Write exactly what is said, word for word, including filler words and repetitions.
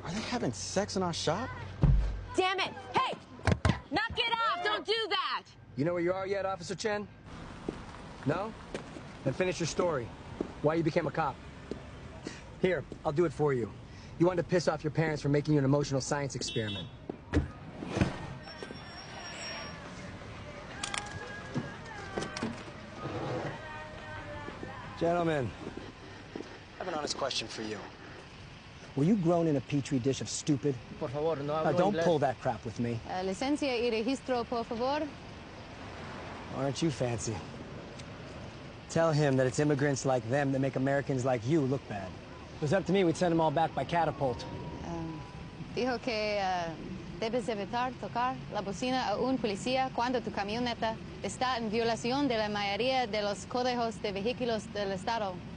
Are they having sex in our shop? Damn it! Hey! Knock it off! Don't do that! You know where you are yet, Officer Chen? No? Then finish your story. Why you became a cop. Here, I'll do it for you. You wanted to piss off your parents for making you an emotional science experiment. Gentlemen, I have an honest question for you. Were you grown in a petri dish of stupid? Por favor, no hablo Now, don't inglés. pull that crap with me. Uh, licencia y registro, por favor. Aren't you fancy? Tell him that it's immigrants like them that make Americans like you look bad. If it was up to me, we'd send them all back by catapult. Um, dijo que uh, debes evitar tocar la bocina a un policía cuando tu camioneta está en violación de la mayoría de los códigos de vehículos del Estado.